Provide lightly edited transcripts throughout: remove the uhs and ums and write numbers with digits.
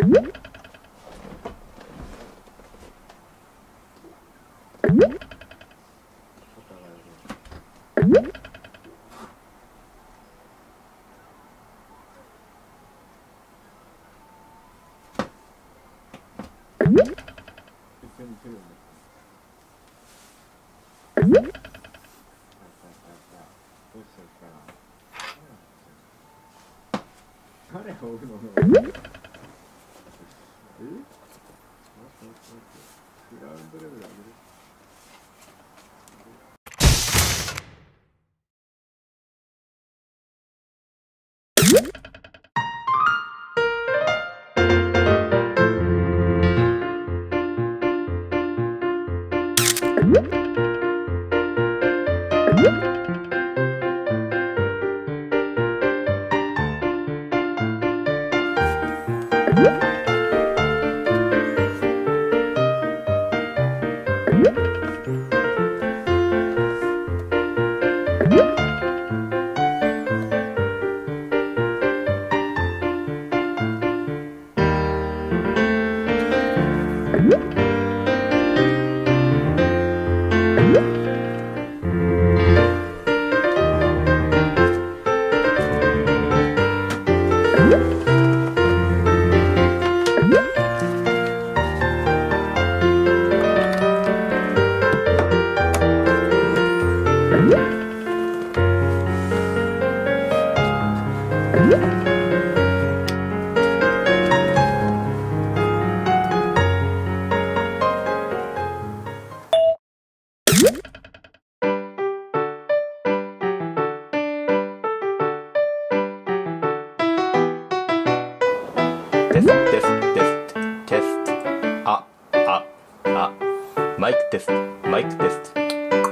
誰が追うのグラウンドレベル上げる。 テストテストテストテスト。マイクテストマイクテスト。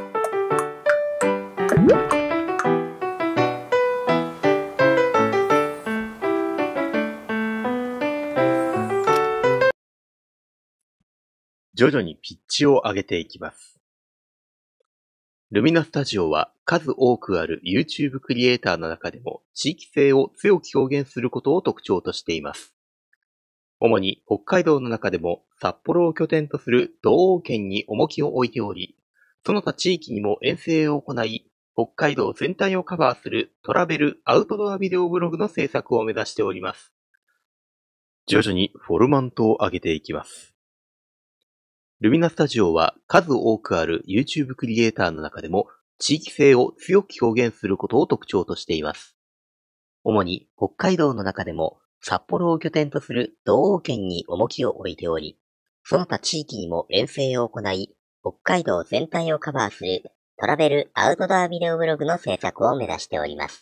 徐々にピッチを上げていきます。ルミナスタジオは数多くある YouTube クリエイターの中でも地域性を強く表現することを特徴としています。主に北海道の中でも札幌を拠点とする道央圏に重きを置いており、その他地域にも遠征を行い、北海道全体をカバーするトラベル・アウトドアビデオブログの制作を目指しております。徐々にフォルマントを上げていきます。ルミナスタジオは数多くある YouTube クリエイターの中でも地域性を強く表現することを特徴としています。主に北海道の中でも札幌を拠点とする道央圏に重きを置いており、その他地域にも遠征を行い、北海道全体をカバーするトラベル・アウトドアビデオブログの制作を目指しております。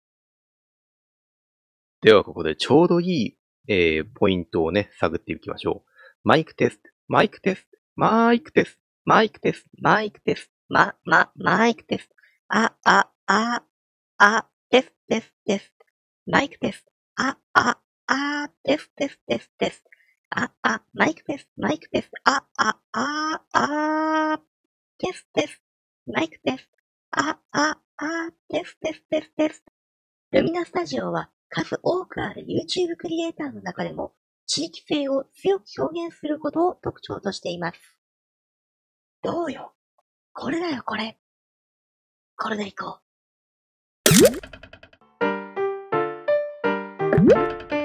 ではここでちょうどいい、ポイントをね、探っていきましょう。マイクテスト、マイクテスト、マイクテスト、マイクテスト、マイクテスト、マイクテスト、テスト、テスト、テスト、マイクテスト、テスト、テスト、テスト、テスト、マイクテスト、マイクテスト、テスト、テスト、マイクテスト、テスト、テスト、テスト、テスト。ルミナスタジオは数多くある YouTube クリエイターの中でも地域性を強く表現することを特徴としています。どうよ。これだよ、これ。これでいこう。